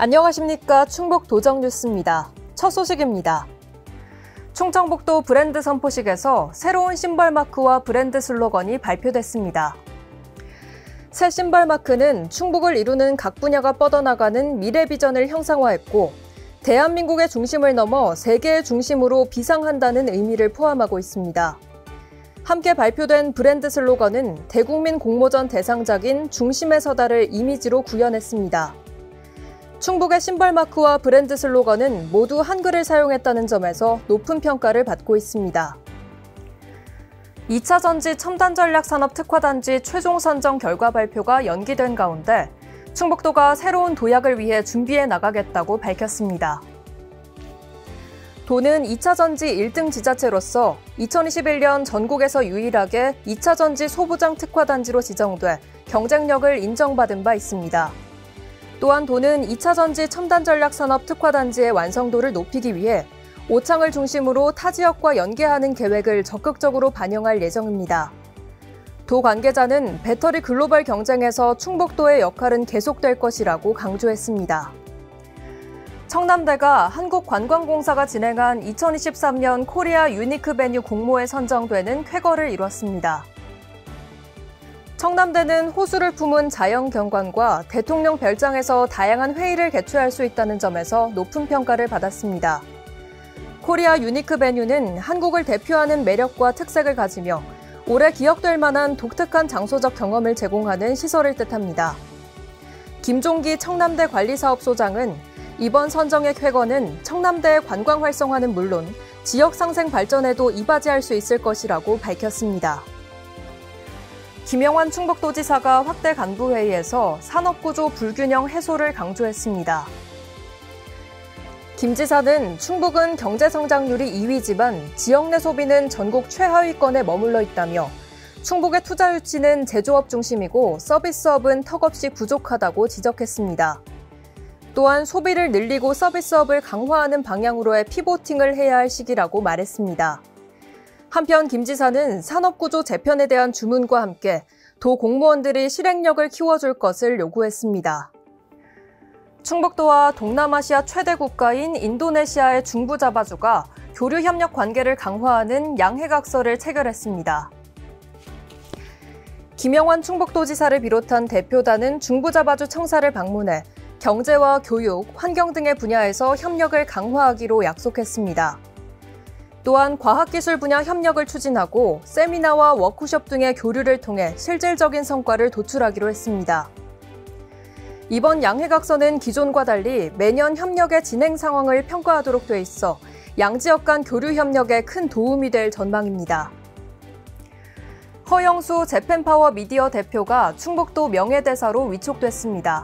안녕하십니까. 충북 도정뉴스입니다. 첫 소식입니다. 충청북도 브랜드 선포식에서 새로운 신발 마크와 브랜드 슬로건이 발표됐습니다. 새 신발 마크는 충북을 이루는 각 분야가 뻗어나가는 미래 비전을 형상화했고 대한민국의 중심을 넘어 세계의 중심으로 비상한다는 의미를 포함하고 있습니다. 함께 발표된 브랜드 슬로건은 대국민 공모전 대상작인 중심에 서다를 이미지로 구현했습니다. 충북의 신발 마크와 브랜드 슬로건은 모두 한글을 사용했다는 점에서 높은 평가를 받고 있습니다. 2차 전지 첨단 전략 산업 특화단지 최종 선정 결과 발표가 연기된 가운데 충북도가 새로운 도약을 위해 준비해 나가겠다고 밝혔습니다. 도는 2차 전지 1등 지자체로서 2021년 전국에서 유일하게 2차 전지 소부장 특화단지로 지정돼 경쟁력을 인정받은 바 있습니다. 또한 도는 2차 전지 첨단 전략 산업 특화단지의 완성도를 높이기 위해 오창을 중심으로 타 지역과 연계하는 계획을 적극적으로 반영할 예정입니다. 도 관계자는 배터리 글로벌 경쟁에서 충북도의 역할은 계속될 것이라고 강조했습니다. 청남대가 한국관광공사가 진행한 2023년 코리아 유니크 베뉴 공모에 선정되는 쾌거를 이뤘습니다. 청남대는 호수를 품은 자연경관과 대통령 별장에서 다양한 회의를 개최할 수 있다는 점에서 높은 평가를 받았습니다. 코리아 유니크 베뉴는 한국을 대표하는 매력과 특색을 가지며 오래 기억될 만한 독특한 장소적 경험을 제공하는 시설을 뜻합니다. 김종기 청남대 관리사업소장은 이번 선정의 쾌거는 청남대의 관광 활성화는 물론 지역 상생 발전에도 이바지할 수 있을 것이라고 밝혔습니다. 김영환 충북도지사가 확대 간부회의에서 산업구조 불균형 해소를 강조했습니다. 김 지사는 충북은 경제성장률이 2위지만 지역 내 소비는 전국 최하위권에 머물러 있다며 충북의 투자 유치는 제조업 중심이고 서비스업은 턱없이 부족하다고 지적했습니다. 또한 소비를 늘리고 서비스업을 강화하는 방향으로의 피보팅을 해야 할 시기라고 말했습니다. 한편 김 지사는 산업구조 재편에 대한 주문과 함께 도 공무원들이 실행력을 키워줄 것을 요구했습니다. 충북도와 동남아시아 최대 국가인 인도네시아의 중부자바주가 교류협력 관계를 강화하는 양해각서를 체결했습니다. 김영환 충북도지사를 비롯한 대표단은 중부자바주 청사를 방문해 경제와 교육, 환경 등의 분야에서 협력을 강화하기로 약속했습니다. 또한 과학기술 분야 협력을 추진하고 세미나와 워크숍 등의 교류를 통해 실질적인 성과를 도출하기로 했습니다. 이번 양해각서는 기존과 달리 매년 협력의 진행 상황을 평가하도록 돼 있어 양지역 간 교류 협력에 큰 도움이 될 전망입니다. 허영수 재팬파워 미디어 대표가 충북도 명예대사로 위촉됐습니다.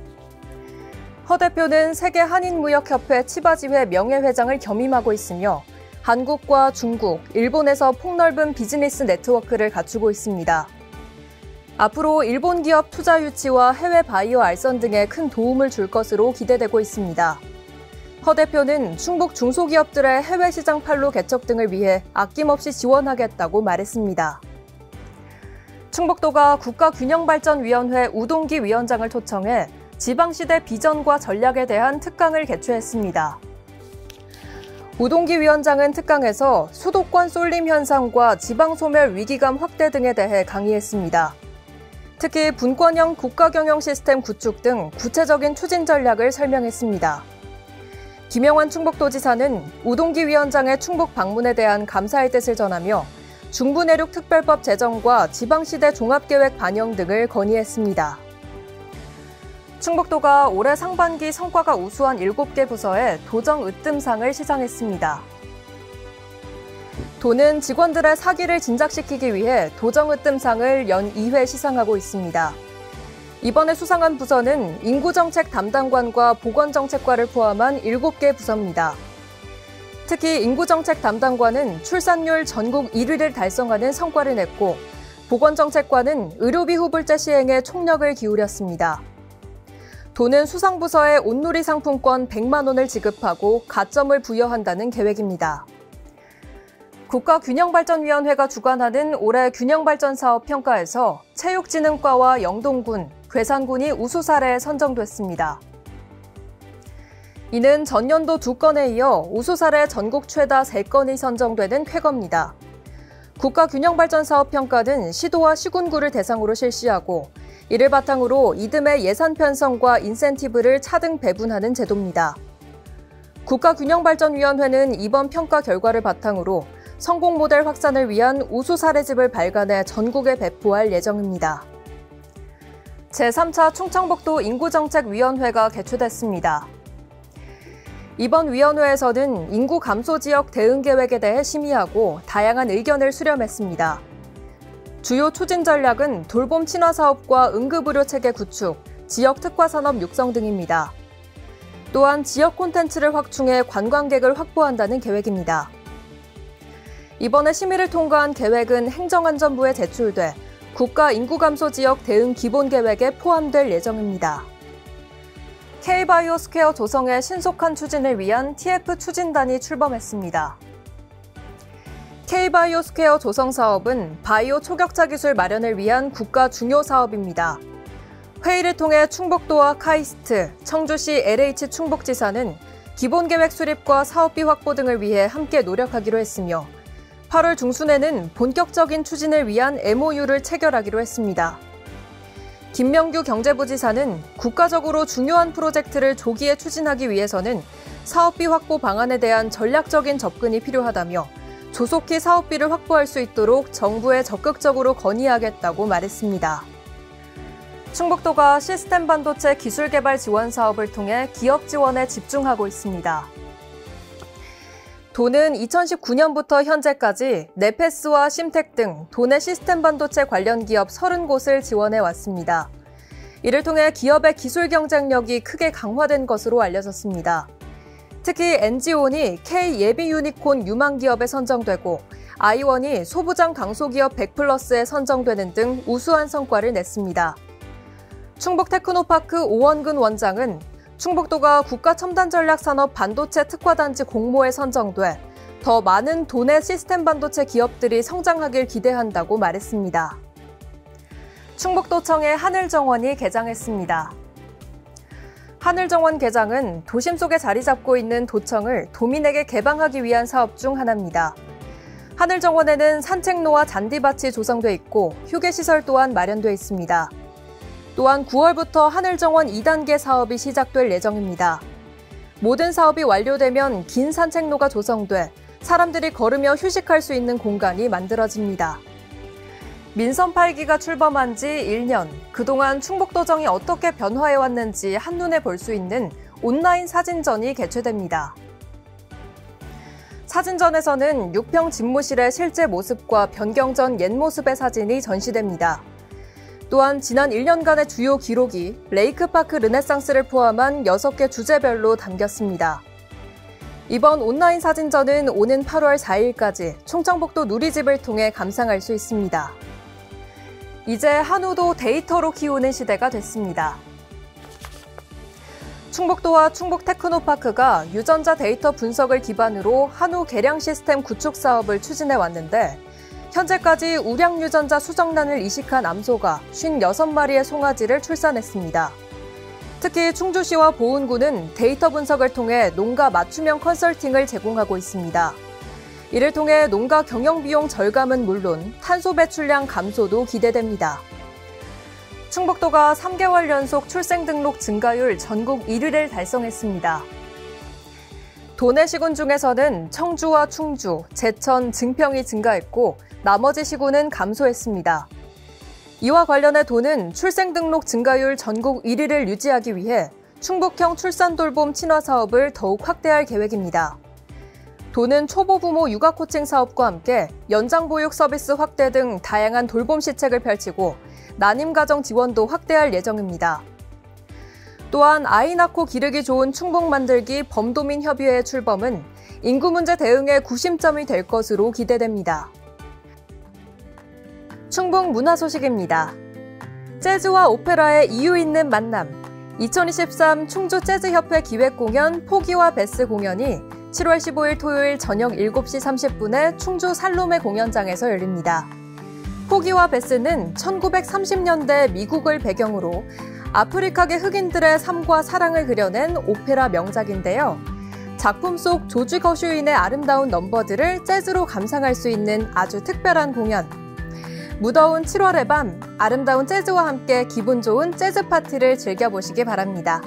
허 대표는 세계 한인무역협회 치바지회 명예회장을 겸임하고 있으며 한국과 중국, 일본에서 폭넓은 비즈니스 네트워크를 갖추고 있습니다. 앞으로 일본 기업 투자 유치와 해외 바이오 알선 등에 큰 도움을 줄 것으로 기대되고 있습니다. 허 대표는 충북 중소기업들의 해외 시장 판로 개척 등을 위해 아낌없이 지원하겠다고 말했습니다. 충북도가 국가균형발전위원회 우동기 위원장을 초청해 지방시대 비전과 전략에 대한 특강을 개최했습니다. 우동기 위원장은 특강에서 수도권 쏠림 현상과 지방소멸 위기감 확대 등에 대해 강의했습니다. 특히 분권형 국가경영 시스템 구축 등 구체적인 추진 전략을 설명했습니다. 김영환 충북도지사는 우동기 위원장의 충북 방문에 대한 감사의 뜻을 전하며 중부내륙 특별법 제정과 지방시대 종합계획 반영 등을 건의했습니다. 충북도가 올해 상반기 성과가 우수한 7개 부서에 도정 으뜸상을 시상했습니다. 도는 직원들의 사기를 진작시키기 위해 도정 으뜸상을 연 2회 시상하고 있습니다. 이번에 수상한 부서는 인구정책 담당관과 보건정책과를 포함한 7개 부서입니다. 특히 인구정책 담당관은 출산율 전국 1위를 달성하는 성과를 냈고 보건정책과는 의료비 후불제 시행에 총력을 기울였습니다. 도는 수상부서에 온누리 상품권 100만 원을 지급하고 가점을 부여한다는 계획입니다. 국가균형발전위원회가 주관하는 올해 균형발전사업 평가에서 체육진흥과와 영동군, 괴산군이 우수 사례에 선정됐습니다. 이는 전년도 2건에 이어 우수 사례 전국 최다 3건이 선정되는 쾌거입니다. 국가균형발전사업평가는 시도와 시군구를 대상으로 실시하고 이를 바탕으로 이듬해 예산 편성과 인센티브를 차등 배분하는 제도입니다. 국가균형발전위원회는 이번 평가 결과를 바탕으로 성공 모델 확산을 위한 우수 사례집을 발간해 전국에 배포할 예정입니다. 제3차 충청북도 인구정책위원회가 개최됐습니다. 이번 위원회에서는 인구 감소 지역 대응 계획에 대해 심의하고 다양한 의견을 수렴했습니다. 주요 추진 전략은 돌봄 친화 사업과 응급의료 체계 구축, 지역 특화 산업 육성 등입니다. 또한 지역 콘텐츠를 확충해 관광객을 확보한다는 계획입니다. 이번에 심의를 통과한 계획은 행정안전부에 제출돼 국가 인구 감소 지역 대응 기본 계획에 포함될 예정입니다. K-바이오스퀘어 조성의 신속한 추진을 위한 TF 추진단이 출범했습니다. K-바이오스퀘어 조성 사업은 바이오 초격차 기술 마련을 위한 국가 중요 사업입니다. 회의를 통해 충북도와 카이스트, 청주시 LH 충북지사는 기본계획 수립과 사업비 확보 등을 위해 함께 노력하기로 했으며 8월 중순에는 본격적인 추진을 위한 MOU를 체결하기로 했습니다. 김명규 경제부지사는 국가적으로 중요한 프로젝트를 조기에 추진하기 위해서는 사업비 확보 방안에 대한 전략적인 접근이 필요하다며 조속히 사업비를 확보할 수 있도록 정부에 적극적으로 건의하겠다고 말했습니다. 충북도가 시스템 반도체 기술 개발 지원 사업을 통해 기업 지원에 집중하고 있습니다. 도는 2019년부터 현재까지 네페스와 심텍 등 도내 시스템 반도체 관련 기업 30곳을 지원해 왔습니다. 이를 통해 기업의 기술 경쟁력이 크게 강화된 것으로 알려졌습니다. 특히 NG온이 K 예비 유니콘 유망 기업에 선정되고 아이원이 소부장 강소기업 100플러스에 선정되는 등 우수한 성과를 냈습니다. 충북 테크노파크 오원근 원장은 충북도가 국가첨단전략산업 반도체 특화단지 공모에 선정돼 더 많은 도내 시스템 반도체 기업들이 성장하길 기대한다고 말했습니다. 충북도청의 하늘정원이 개장했습니다. 하늘정원 개장은 도심 속에 자리 잡고 있는 도청을 도민에게 개방하기 위한 사업 중 하나입니다. 하늘정원에는 산책로와 잔디밭이 조성돼 있고 휴게시설 또한 마련돼 있습니다. 또한 9월부터 하늘정원 2단계 사업이 시작될 예정입니다. 모든 사업이 완료되면 긴 산책로가 조성돼 사람들이 걸으며 휴식할 수 있는 공간이 만들어집니다. 민선 8기가 출범한 지 1년, 그동안 충북도정이 어떻게 변화해왔는지 한눈에 볼 수 있는 온라인 사진전이 개최됩니다. 사진전에서는 6평 집무실의 실제 모습과 변경 전 옛 모습의 사진이 전시됩니다. 또한 지난 1년간의 주요 기록이 레이크파크 르네상스를 포함한 6개 주제별로 담겼습니다. 이번 온라인 사진전은 오는 8월 4일까지 충청북도 누리집을 통해 감상할 수 있습니다. 이제 한우도 데이터로 키우는 시대가 됐습니다. 충북도와 충북테크노파크가 유전자 데이터 분석을 기반으로 한우 개량 시스템 구축 사업을 추진해 왔는데 현재까지 우량 유전자 수정란을 이식한 암소가 56마리의 송아지를 출산했습니다. 특히 충주시와 보은군은 데이터 분석을 통해 농가 맞춤형 컨설팅을 제공하고 있습니다. 이를 통해 농가 경영 비용 절감은 물론 탄소 배출량 감소도 기대됩니다. 충북도가 3개월 연속 출생 등록 증가율 전국 1위를 달성했습니다. 도내 시군 중에서는 청주와 충주, 제천, 증평이 증가했고 나머지 시군은 감소했습니다. 이와 관련해 도는 출생 등록 증가율 전국 1위를 유지하기 위해 충북형 출산 돌봄 친화 사업을 더욱 확대할 계획입니다. 도는 초보 부모 육아 코칭 사업과 함께 연장 보육 서비스 확대 등 다양한 돌봄 시책을 펼치고 난임 가정 지원도 확대할 예정입니다. 또한 아이 낳고 기르기 좋은 충북 만들기 범도민 협의회의 출범은 인구 문제 대응의 구심점이 될 것으로 기대됩니다. 충북 문화 소식입니다. 재즈와 오페라의 이유 있는 만남. 2023 충주 재즈협회 기획공연 포기와 베스 공연이 7월 15일 토요일 저녁 7시 30분에 충주 살로메 공연장에서 열립니다. 포기와 베스는 1930년대 미국을 배경으로 아프리카계 흑인들의 삶과 사랑을 그려낸 오페라 명작인데요. 작품 속 조지 거슈인의 아름다운 넘버들을 재즈로 감상할 수 있는 아주 특별한 공연. 무더운 7월의 밤, 아름다운 재즈와 함께 기분 좋은 재즈 파티를 즐겨보시기 바랍니다.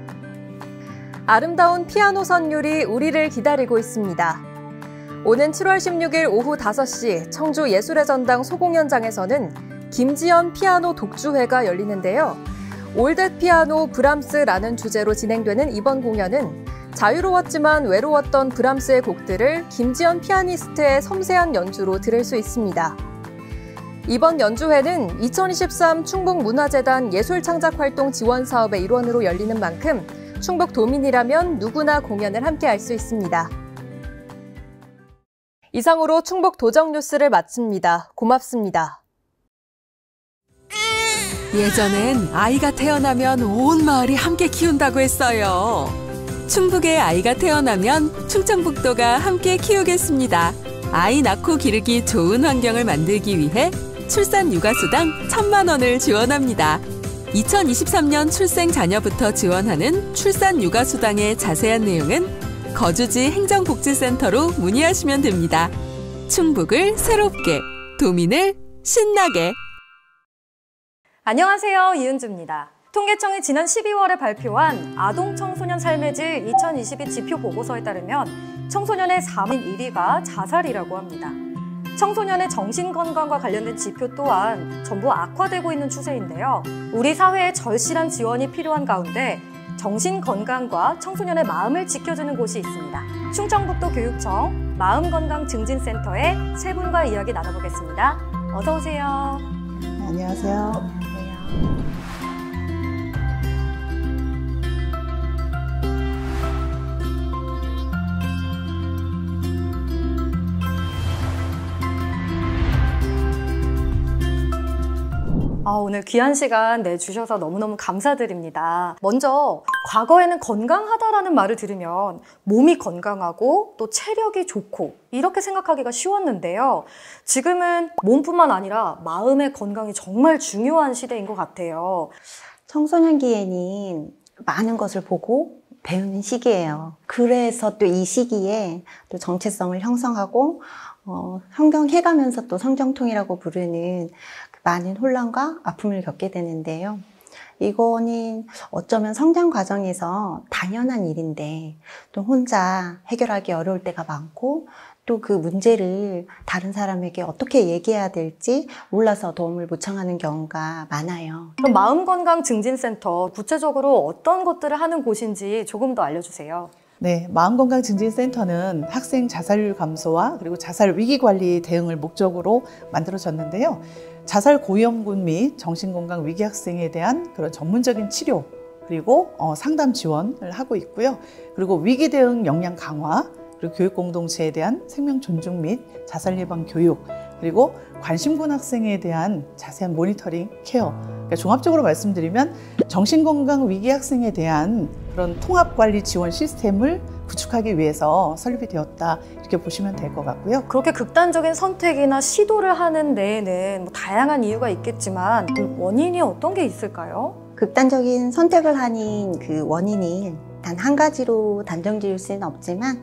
아름다운 피아노 선율이 우리를 기다리고 있습니다. 오는 7월 16일 오후 5시 청주 예술의 전당 소공연장에서는 김지연 피아노 독주회가 열리는데요. 올댓 피아노 브람스라는 주제로 진행되는 이번 공연은 자유로웠지만 외로웠던 브람스의 곡들을 김지연 피아니스트의 섬세한 연주로 들을 수 있습니다. 이번 연주회는 2023 충북문화재단 예술창작활동 지원 사업의 일원으로 열리는 만큼 충북도민이라면 누구나 공연을 함께할 수 있습니다. 이상으로 충북 도정 뉴스를 마칩니다. 고맙습니다. 예전엔 아이가 태어나면 온 마을이 함께 키운다고 했어요. 충북에 아이가 태어나면 충청북도가 함께 키우겠습니다. 아이 낳고 기르기 좋은 환경을 만들기 위해 출산 육아수당 1,000만 원을 지원합니다. 2023년 출생 자녀부터 지원하는 출산 육아수당의 자세한 내용은 거주지 행정복지센터로 문의하시면 됩니다. 충북을 새롭게, 도민을 신나게. 안녕하세요. 이은주입니다. 통계청이 지난 12월에 발표한 아동청소년 삶의 질 2022 지표 보고서에 따르면 청소년의 3인 1위가 자살이라고 합니다. 청소년의 정신건강과 관련된 지표 또한 전부 악화되고 있는 추세인데요. 우리 사회에 절실한 지원이 필요한 가운데 정신건강과 청소년의 마음을 지켜주는 곳이 있습니다. 충청북도 교육청 마음건강증진센터의 세 분과 이야기 나눠보겠습니다. 어서 오세요. 안녕하세요. 오늘 귀한 시간 내주셔서 너무너무 감사드립니다. 먼저 과거에는 건강하다라는 말을 들으면 몸이 건강하고 또 체력이 좋고 이렇게 생각하기가 쉬웠는데요. 지금은 몸뿐만 아니라 마음의 건강이 정말 중요한 시대인 것 같아요. 청소년기에는 많은 것을 보고 배우는 시기예요. 그래서 또 이 시기에 또 정체성을 형성하고 형성해가면서 또 성정통이라고 부르는 많은 혼란과 아픔을 겪게 되는데요. 이거는 어쩌면 성장 과정에서 당연한 일인데 또 혼자 해결하기 어려울 때가 많고 또 그 문제를 다른 사람에게 어떻게 얘기해야 될지 몰라서 도움을 못 청하는 경우가 많아요. 그럼 마음건강증진센터 구체적으로 어떤 것들을 하는 곳인지 조금 더 알려주세요. 네, 마음건강증진센터는 학생 자살률 감소와 그리고 자살 위기 관리 대응을 목적으로 만들어졌는데요. 자살 고위험군 및 정신건강 위기 학생에 대한 그런 전문적인 치료 그리고 상담 지원을 하고 있고요. 그리고 위기 대응 역량 강화 그리고 교육 공동체에 대한 생명 존중 및 자살 예방 교육 그리고 관심군 학생에 대한 자세한 모니터링 케어. 그러니까 종합적으로 말씀드리면 정신건강 위기 학생에 대한 그런 통합관리 지원 시스템을 구축하기 위해서 설립이 되었다 이렇게 보시면 될 것 같고요. 그렇게 극단적인 선택이나 시도를 하는 데에는 다양한 이유가 있겠지만 원인이 어떤 게 있을까요? 극단적인 선택을 하는 그 원인이 단 한 가지로 단정 지을 수는 없지만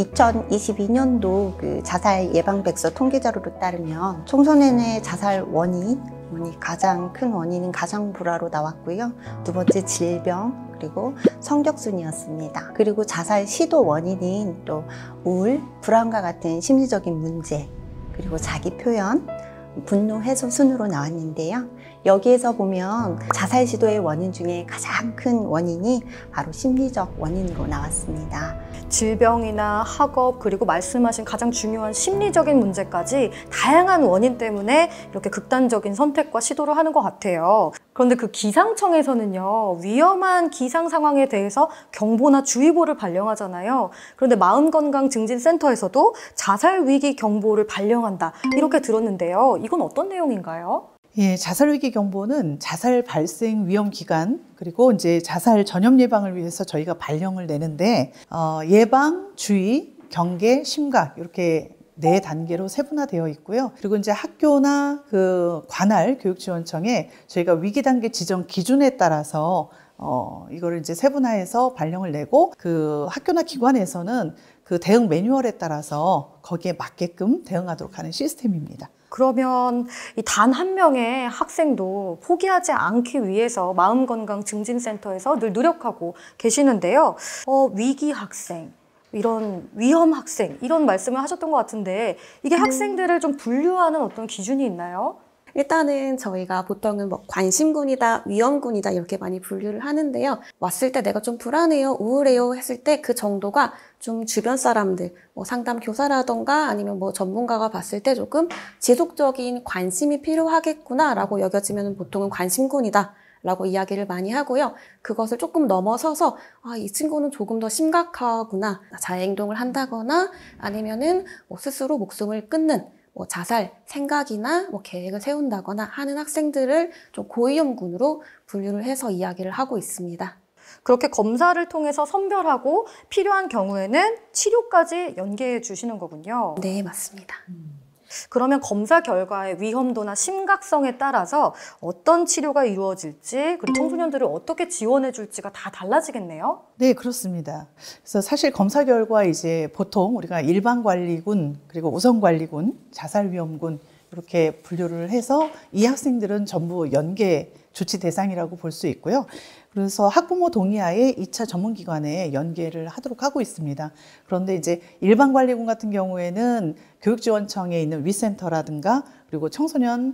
2022년도 그 자살 예방 백서 통계 자료로 따르면 청소년의 자살 원인이 가장 큰 원인은 가정 불화로 나왔고요. 두 번째 질병 그리고 성적순이었습니다. 그리고 자살 시도 원인은 또 우울, 불안과 같은 심리적인 문제 그리고 자기 표현, 분노 해소 순으로 나왔는데요. 여기에서 보면 자살 시도의 원인 중에 가장 큰 원인이 바로 심리적 원인으로 나왔습니다. 질병이나 학업 그리고 말씀하신 가장 중요한 심리적인 문제까지 다양한 원인 때문에 이렇게 극단적인 선택과 시도를 하는 것 같아요. 그런데 그 기상청에서는요, 위험한 기상 상황에 대해서 경보나 주의보를 발령하잖아요. 그런데 마음건강증진센터에서도 자살 위기 경보를 발령한다 이렇게 들었는데요. 이건 어떤 내용인가요? 예, 자살 위기 경보는 자살 발생 위험 기간 그리고 이제 자살 전염 예방을 위해서 저희가 발령을 내는데 예방, 주의, 경계, 심각 이렇게 4단계로 세분화되어 있고요. 그리고 이제 학교나 그 관할 교육지원청에 저희가 위기 단계 지정 기준에 따라서 이거를 이제 세분화해서 발령을 내고 그 학교나 기관에서는 그 대응 매뉴얼에 따라서 거기에 맞게끔 대응하도록 하는 시스템입니다. 그러면 이 단 한 명의 학생도 포기하지 않기 위해서 마음건강증진센터에서 늘 노력하고 계시는데요. 위기 학생, 이런 위험 학생, 이런 말씀을 하셨던 것 같은데 이게 학생들을 좀 분류하는 어떤 기준이 있나요? 일단은 저희가 보통은 뭐 관심군이다, 위험군이다 이렇게 많이 분류를 하는데요. 왔을 때 내가 좀 불안해요, 우울해요 했을 때 그 정도가 좀 주변 사람들, 뭐 상담 교사라던가 아니면 뭐 전문가가 봤을 때 조금 지속적인 관심이 필요하겠구나라고 여겨지면 보통은 관심군이다 라고 이야기를 많이 하고요. 그것을 조금 넘어서서 이 친구는 조금 더 심각하구나, 자해행동을 한다거나 아니면은 뭐 스스로 목숨을 끊는 뭐 자살 생각이나 뭐 계획을 세운다거나 하는 학생들을 좀 고위험군으로 분류를 해서 이야기를 하고 있습니다. 그렇게 검사를 통해서 선별하고 필요한 경우에는 치료까지 연계해 주시는 거군요. 네, 맞습니다. 그러면 검사 결과의 위험도나 심각성에 따라서 어떤 치료가 이루어질지, 그리고 청소년들을 어떻게 지원해 줄지가 다 달라지겠네요? 네, 그렇습니다. 그래서 사실 검사 결과 이제 보통 우리가 일반관리군, 그리고 우선관리군, 자살위험군 이렇게 분류를 해서 이 학생들은 전부 연계 조치 대상이라고 볼 수 있고요. 그래서 학부모 동의하에 2차 전문기관에 연계를 하도록 하고 있습니다. 그런데 이제 일반관리군 같은 경우에는 교육지원청에 있는 위센터라든가 그리고 청소년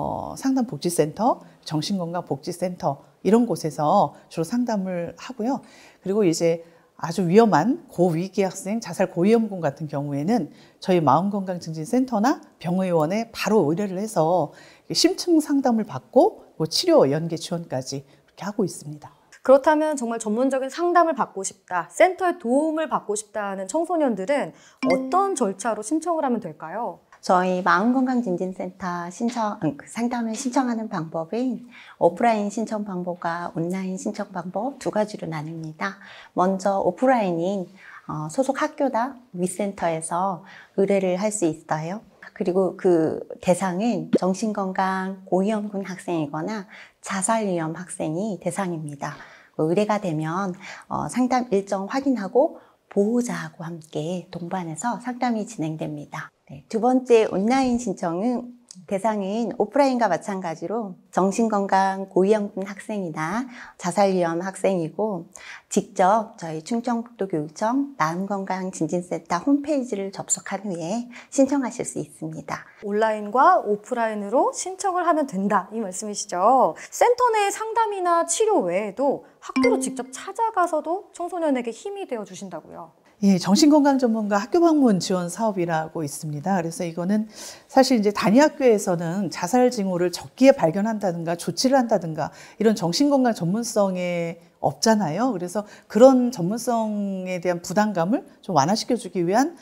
상담복지센터, 정신건강복지센터 이런 곳에서 주로 상담을 하고요. 그리고 이제 아주 위험한 고위기 학생, 자살 고위험군 같은 경우에는 저희 마음건강증진센터나 병의원에 바로 의뢰를 해서 심층 상담을 받고 치료 연계 지원까지 그렇게 하고 있습니다. 그렇다면 정말 전문적인 상담을 받고 싶다, 센터의 도움을 받고 싶다는 청소년들은 어떤 절차로 신청을 하면 될까요? 저희 마음건강증진센터 상담을 신청하는 방법은 오프라인 신청 방법과 온라인 신청 방법 2가지로 나눕니다. 먼저 오프라인인 소속 학교나 위센터에서 의뢰를 할 수 있어요. 그리고 그 대상은 정신건강 고위험군 학생이거나 자살위험 학생이 대상입니다. 의뢰가 되면 상담 일정 확인하고 보호자하고 함께 동반해서 상담이 진행됩니다. 네, 2번째 온라인 신청은 대상은 오프라인과 마찬가지로 정신건강 고위험군 학생이나 자살위험 학생이고 직접 저희 충청북도교육청 마음건강증진센터 홈페이지를 접속한 후에 신청하실 수 있습니다. 온라인과 오프라인으로 신청을 하면 된다, 이 말씀이시죠? 센터 내 상담이나 치료 외에도 학교로 직접 찾아가서도 청소년에게 힘이 되어 주신다고요? 예, 정신건강 전문가 학교 방문 지원 사업이라고 있습니다. 그래서 이거는 사실 이제 단위학교에서는 자살 징후를 적기에 발견한다든가 조치를 한다든가 이런 정신건강 전문성에 없잖아요. 그래서 그런 전문성에 대한 부담감을 좀 완화시켜주기 위한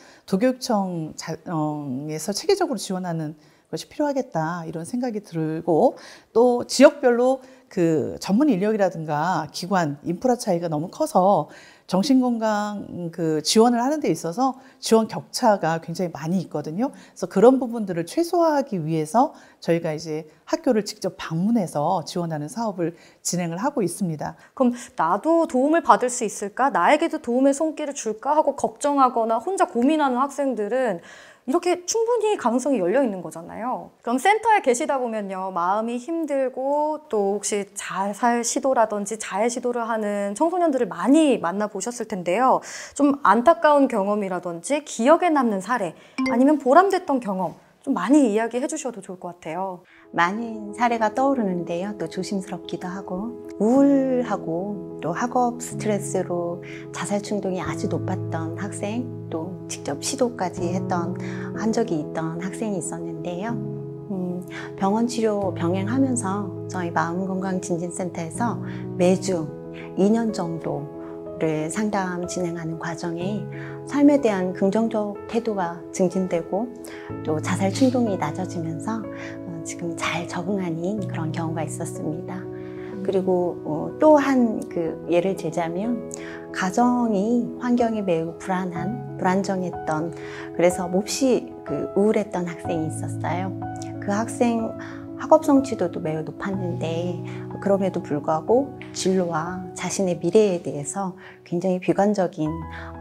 도교육청에서 체계적으로 지원하는 것이 필요하겠다 이런 생각이 들고 또 지역별로 그 전문 인력이라든가 기관, 인프라 차이가 너무 커서 정신건강 그 지원을 하는 데 있어서 지원 격차가 굉장히 많이 있거든요. 그래서 그런 부분들을 최소화하기 위해서 저희가 이제 학교를 직접 방문해서 지원하는 사업을 진행을 하고 있습니다. 그럼 나도 도움을 받을 수 있을까? 나에게도 도움의 손길을 줄까? 하고 걱정하거나 혼자 고민하는 학생들은 이렇게 충분히 가능성이 열려 있는 거잖아요. 그럼 센터에 계시다 보면요, 마음이 힘들고 또 혹시 자살 시도라든지 자해 시도를 하는 청소년들을 많이 만나보셨을 텐데요. 좀 안타까운 경험이라든지 기억에 남는 사례 아니면 보람됐던 경험 좀 많이 이야기해 주셔도 좋을 것 같아요. 많은 사례가 떠오르는데요. 또 조심스럽기도 하고 우울하고 또 학업 스트레스로 자살 충동이 아주 높았던 학생, 또 직접 시도까지 했던 한 적이 있던 학생이 있었는데요. 병원 치료 병행하면서 저희 마음건강증진센터에서 매주 2년 정도를 상담 진행하는 과정에 삶에 대한 긍정적 태도가 증진되고 또 자살 충동이 낮아지면서 지금 잘 적응하는 그런 경우가 있었습니다. 그리고 또 한 예를 들자면 가정이 환경이 매우 불안정했던, 그래서 몹시 그 우울했던 학생이 있었어요. 그 학생 학업 성취도도 매우 높았는데 그럼에도 불구하고 진로와 자신의 미래에 대해서 굉장히 비관적인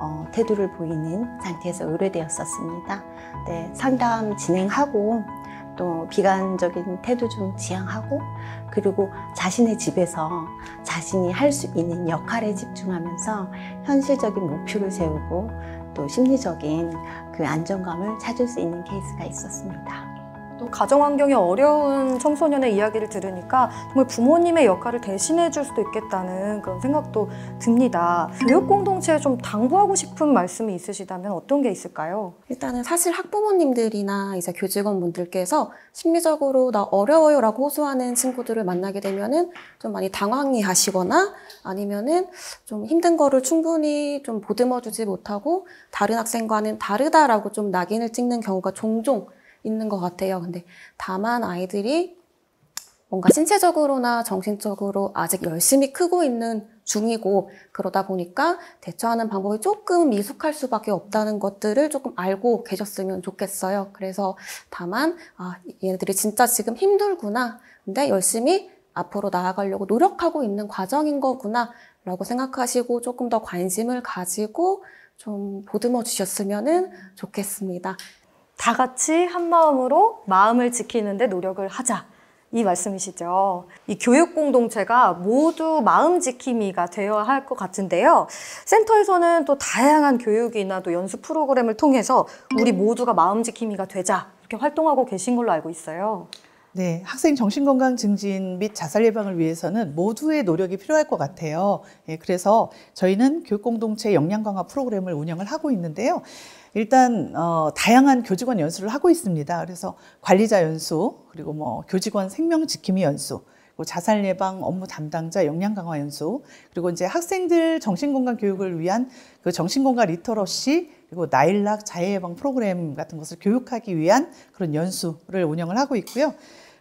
태도를 보이는 상태에서 의뢰되었었습니다. 네, 상담 진행하고 또 비관적인 태도 좀 지양하고 그리고 자신의 집에서 자신이 할 수 있는 역할에 집중하면서 현실적인 목표를 세우고 또 심리적인 그 안정감을 찾을 수 있는 케이스가 있었습니다. 또 가정 환경이 어려운 청소년의 이야기를 들으니까 정말 부모님의 역할을 대신해 줄 수도 있겠다는 그런 생각도 듭니다. 교육 공동체에 좀 당부하고 싶은 말씀이 있으시다면 어떤 게 있을까요? 일단은 사실 학부모님들이나 이제 교직원분들께서 심리적으로 나 어려워요 라고 호소하는 친구들을 만나게 되면은 좀 많이 당황해 하시거나 아니면은 좀 힘든 거를 충분히 좀 보듬어 주지 못하고 다른 학생과는 다르다라고 좀 낙인을 찍는 경우가 종종 있는 것 같아요. 근데 다만 아이들이 뭔가 신체적으로나 정신적으로 아직 열심히 크고 있는 중이고 그러다 보니까 대처하는 방법이 조금 미숙할 수밖에 없다는 것들을 조금 알고 계셨으면 좋겠어요. 그래서 다만 얘네들이 진짜 지금 힘들구나. 근데 열심히 앞으로 나아가려고 노력하고 있는 과정인 거구나 라고 생각하시고 조금 더 관심을 가지고 좀 보듬어 주셨으면 좋겠습니다. 다 같이 한 마음으로 마음을 지키는데 노력을 하자. 이 말씀이시죠. 이 교육 공동체가 모두 마음 지킴이가 되어야 할 것 같은데요. 센터에서는 또 다양한 교육이나 또 연수 프로그램을 통해서 우리 모두가 마음 지킴이가 되자 이렇게 활동하고 계신 걸로 알고 있어요. 네, 학생 정신건강 증진 및 자살 예방을 위해서는 모두의 노력이 필요할 것 같아요. 예, 그래서 저희는 교육공동체 역량 강화 프로그램을 운영을 하고 있는데요. 일단 다양한 교직원 연수를 하고 있습니다. 그래서 관리자 연수, 그리고 교직원 생명 지킴이 연수, 그리고 자살 예방 업무 담당자 역량 강화 연수, 그리고 이제 학생들 정신건강 교육을 위한 그 정신건강 리터러시, 그리고 나일락 자해 예방 프로그램 같은 것을 교육하기 위한 그런 연수를 운영을 하고 있고요.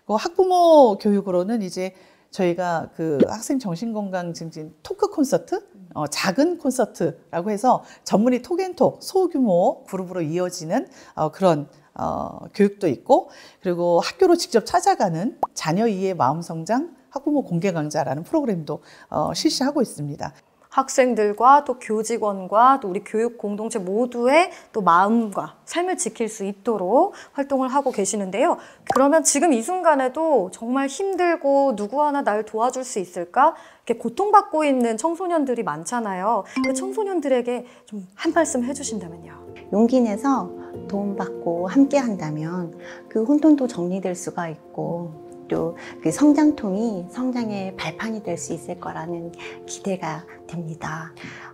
학부모 교육으로는 이제 저희가 그 학생 정신건강 증진 토크 콘서트, 작은 콘서트라고 해서 전문의 톡앤톡 소규모 그룹으로 이어지는 그런 교육도 있고, 그리고 학교로 직접 찾아가는 자녀 이해 마음 성장 학부모 공개 강좌라는 프로그램도 실시하고 있습니다. 학생들과 또 교직원과 또 우리 교육 공동체 모두의 또 마음과 삶을 지킬 수 있도록 활동을 하고 계시는데요. 그러면 지금 이 순간에도 정말 힘들고 누구 하나 날 도와줄 수 있을까? 이렇게 고통받고 있는 청소년들이 많잖아요. 그 청소년들에게 좀 한 말씀 해주신다면요. 용기 내서 도움받고 함께 한다면 그 혼돈도 정리될 수가 있고 또 그 성장통이 성장의 발판이 될 수 있을 거라는 기대가 됩니다.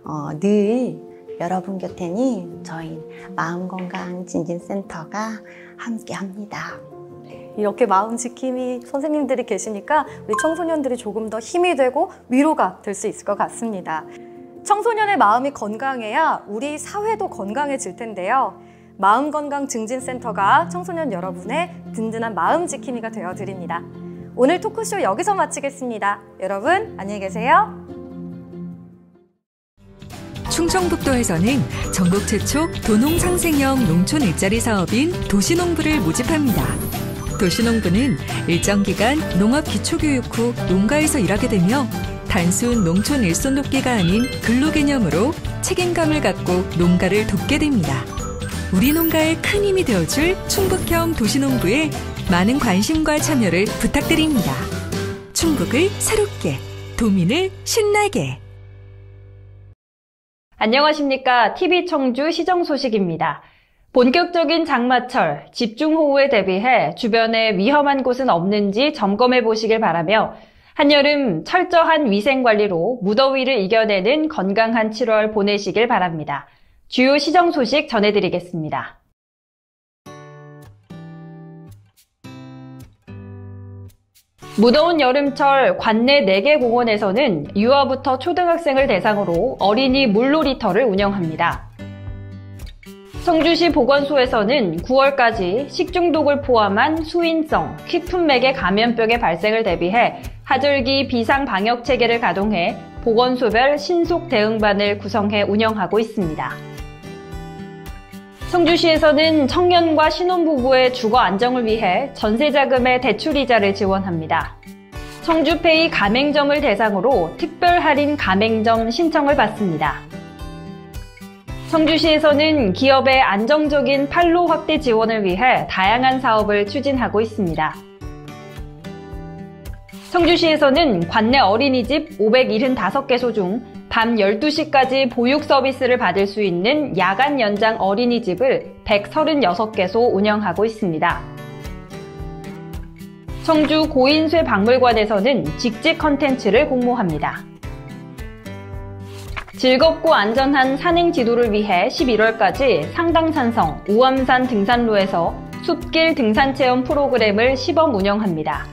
늘 여러분 곁에는 저희 마음건강진진센터가 함께합니다. 이렇게 마음 지킴이 선생님들이 계시니까 우리 청소년들이 조금 더 힘이 되고 위로가 될 수 있을 것 같습니다. 청소년의 마음이 건강해야 우리 사회도 건강해질 텐데요. 마음건강증진센터가 청소년 여러분의 든든한 마음 지킴이가 되어드립니다. 오늘 토크쇼 여기서 마치겠습니다. 여러분 안녕히 계세요. 충청북도에서는 전국 최초 도농상생형 농촌 일자리 사업인 도시농부를 모집합니다. 도시농부는 일정 기간 농업 기초교육 후 농가에서 일하게 되며 단순 농촌 일손 돕기가 아닌 근로 개념으로 책임감을 갖고 농가를 돕게 됩니다. 우리 농가에 큰 힘이 되어줄 충북형 도시농부에 많은 관심과 참여를 부탁드립니다. 충북을 새롭게, 도민을 신나게. 안녕하십니까. TV 청주 시정 소식입니다. 본격적인 장마철, 집중호우에 대비해 주변에 위험한 곳은 없는지 점검해 보시길 바라며 한여름 철저한 위생관리로 무더위를 이겨내는 건강한 7월 보내시길 바랍니다. 주요 시정 소식 전해드리겠습니다. 무더운 여름철 관내 4개 공원에서는 유아부터 초등학생을 대상으로 어린이 물놀이터를 운영합니다. 성주시 보건소에서는 9월까지 식중독을 포함한 수인성, 키푼맥의 감염병의 발생을 대비해 하절기 비상 방역 체계를 가동해 보건소별 신속 대응반을 구성해 운영하고 있습니다. 청주시에서는 청년과 신혼부부의 주거 안정을 위해 전세자금의 대출이자를 지원합니다. 청주페이 가맹점을 대상으로 특별 할인 가맹점 신청을 받습니다. 청주시에서는 기업의 안정적인 판로 확대 지원을 위해 다양한 사업을 추진하고 있습니다. 청주시에서는 관내 어린이집 575개소 중 밤 12시까지 보육 서비스를 받을 수 있는 야간 연장 어린이집을 136개소 운영하고 있습니다. 청주 고인쇠 박물관에서는 직직 컨텐츠를 공모합니다. 즐겁고 안전한 산행 지도를 위해 11월까지 상당산성 우암산 등산로에서 숲길 등산체험 프로그램을 시범 운영합니다.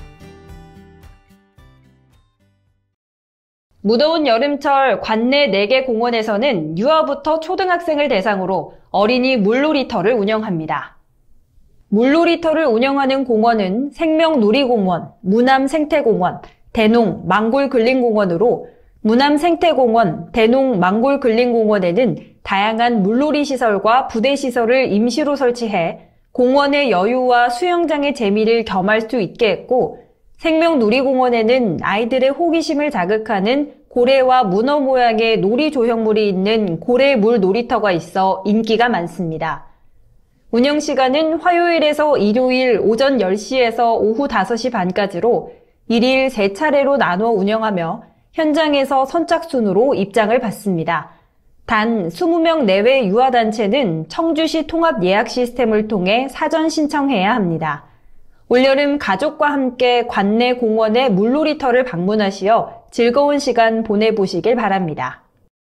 무더운 여름철 관내 4개 공원에서는 유아부터 초등학생을 대상으로 어린이 물놀이터를 운영합니다. 물놀이터를 운영하는 공원은 생명놀이공원, 무남생태공원, 대농 망골근린공원으로 무남생태공원, 대농 망골근린공원에는 다양한 물놀이 시설과 부대 시설을 임시로 설치해 공원의 여유와 수영장의 재미를 겸할 수 있게 했고, 생명놀이공원에는 아이들의 호기심을 자극하는 고래와 문어 모양의 놀이 조형물이 있는 고래물 놀이터가 있어 인기가 많습니다. 운영 시간은 화요일에서 일요일 오전 10시에서 오후 5시 반까지로 1일 3차례로 나누어 운영하며 현장에서 선착순으로 입장을 받습니다. 단 20명 내외 유아단체는 청주시 통합 예약 시스템을 통해 사전 신청해야 합니다. 올여름 가족과 함께 관내 공원의 물놀이터를 방문하시어 즐거운 시간 보내보시길 바랍니다.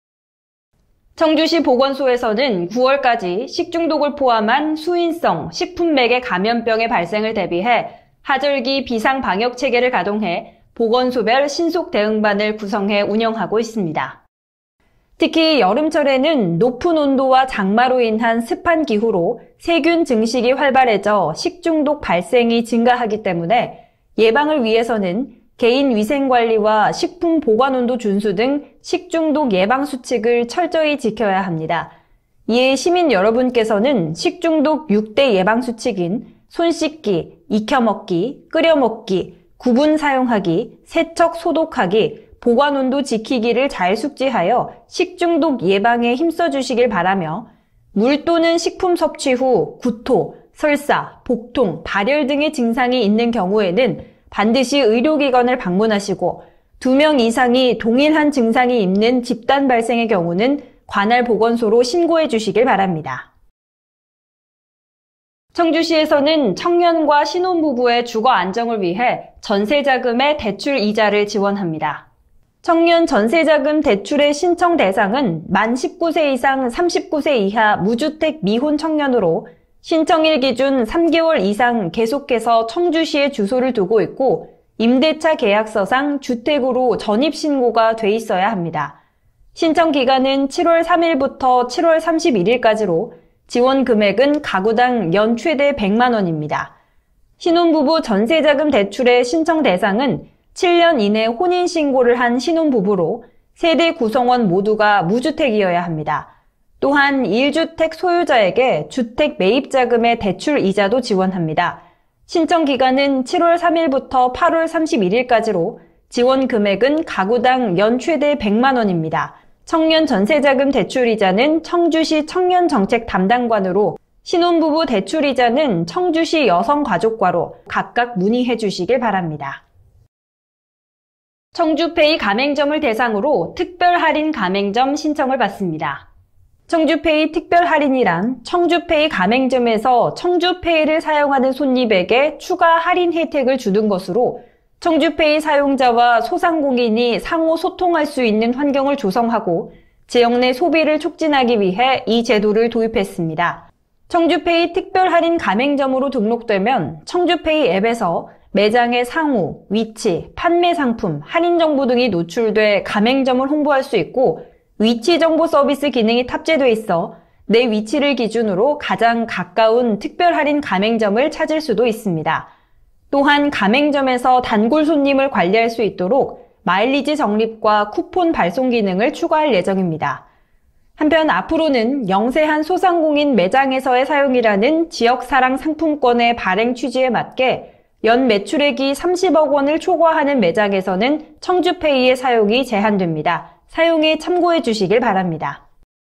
청주시 보건소에서는 9월까지 식중독을 포함한 수인성 식품매개 감염병의 발생을 대비해 하절기 비상방역 체계를 가동해 보건소별 신속 대응반을 구성해 운영하고 있습니다. 특히 여름철에는 높은 온도와 장마로 인한 습한 기후로 세균 증식이 활발해져 식중독 발생이 증가하기 때문에 예방을 위해서는 개인 위생관리와 식품 보관온도 준수 등 식중독 예방 수칙을 철저히 지켜야 합니다. 이에 시민 여러분께서는 식중독 6대 예방 수칙인 손 씻기, 익혀먹기, 끓여먹기, 구분 사용하기, 세척 소독하기, 보관온도 지키기를 잘 숙지하여 식중독 예방에 힘써주시길 바라며 물 또는 식품 섭취 후 구토, 설사, 복통, 발열 등의 증상이 있는 경우에는 반드시 의료기관을 방문하시고 2명 이상이 동일한 증상이 있는 집단 발생의 경우는 관할 보건소로 신고해 주시길 바랍니다. 청주시에서는 청년과 신혼부부의 주거 안정을 위해 전세자금의 대출 이자를 지원합니다. 청년 전세자금 대출의 신청 대상은 만 19세 이상 39세 이하 무주택 미혼 청년으로 신청일 기준 3개월 이상 계속해서 청주시에 주소를 두고 있고 임대차 계약서상 주택으로 전입신고가 돼 있어야 합니다. 신청 기간은 7월 3일부터 7월 31일까지로 지원 금액은 가구당 연 최대 100만 원입니다. 신혼부부 전세자금 대출의 신청 대상은 7년 이내 혼인신고를 한 신혼부부로 세대 구성원 모두가 무주택이어야 합니다. 또한 1주택 소유자에게 주택 매입자금의 대출 이자도 지원합니다. 신청 기간은 7월 3일부터 8월 31일까지로 지원 금액은 가구당 연 최대 100만 원입니다. 청년 전세자금 대출이자는 청주시 청년정책 담당관으로 신혼부부 대출이자는 청주시 여성가족과로 각각 문의해 주시길 바랍니다. 청주페이 가맹점을 대상으로 특별 할인 가맹점 신청을 받습니다. 청주페이 특별 할인이란 청주페이 가맹점에서 청주페이를 사용하는 손님에게 추가 할인 혜택을 주는 것으로 청주페이 사용자와 소상공인이 상호 소통할 수 있는 환경을 조성하고 지역 내 소비를 촉진하기 위해 이 제도를 도입했습니다. 청주페이 특별 할인 가맹점으로 등록되면 청주페이 앱에서 매장의 상호, 위치, 판매 상품, 할인 정보 등이 노출돼 가맹점을 홍보할 수 있고 위치 정보 서비스 기능이 탑재돼 있어 내 위치를 기준으로 가장 가까운 특별 할인 가맹점을 찾을 수도 있습니다. 또한 가맹점에서 단골 손님을 관리할 수 있도록 마일리지 적립과 쿠폰 발송 기능을 추가할 예정입니다. 한편 앞으로는 영세한 소상공인 매장에서의 사용이라는 지역사랑 상품권의 발행 취지에 맞게 연 매출액이 30억 원을 초과하는 매장에서는 청주페이의 사용이 제한됩니다. 사용에 참고해 주시길 바랍니다.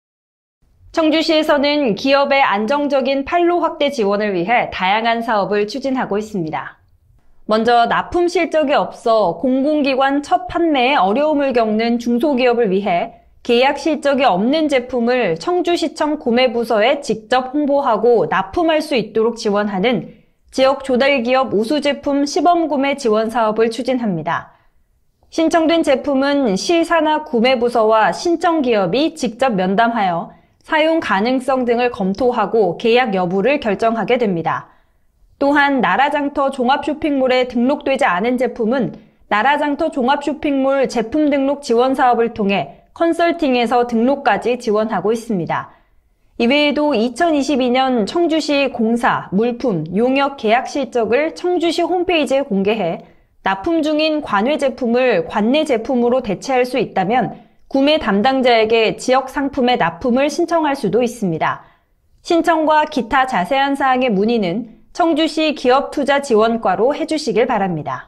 청주시에서는 기업의 안정적인 판로 확대 지원을 위해 다양한 사업을 추진하고 있습니다. 먼저 납품 실적이 없어 공공기관 첫 판매에 어려움을 겪는 중소기업을 위해 계약 실적이 없는 제품을 청주시청 구매부서에 직접 홍보하고 납품할 수 있도록 지원하는 지역 조달기업 우수제품 시범구매 지원 사업을 추진합니다. 신청된 제품은 시 산하 구매부서와 신청기업이 직접 면담하여 사용 가능성 등을 검토하고 계약 여부를 결정하게 됩니다. 또한 나라장터 종합쇼핑몰에 등록되지 않은 제품은 나라장터 종합쇼핑몰 제품 등록 지원 사업을 통해 컨설팅에서 등록까지 지원하고 있습니다. 이외에도 2022년 청주시 공사, 물품, 용역 계약 실적을 청주시 홈페이지에 공개해 납품 중인 관외 제품을 관내 제품으로 대체할 수 있다면 구매 담당자에게 지역 상품의 납품을 신청할 수도 있습니다. 신청과 기타 자세한 사항의 문의는 청주시 기업투자지원과로 해주시길 바랍니다.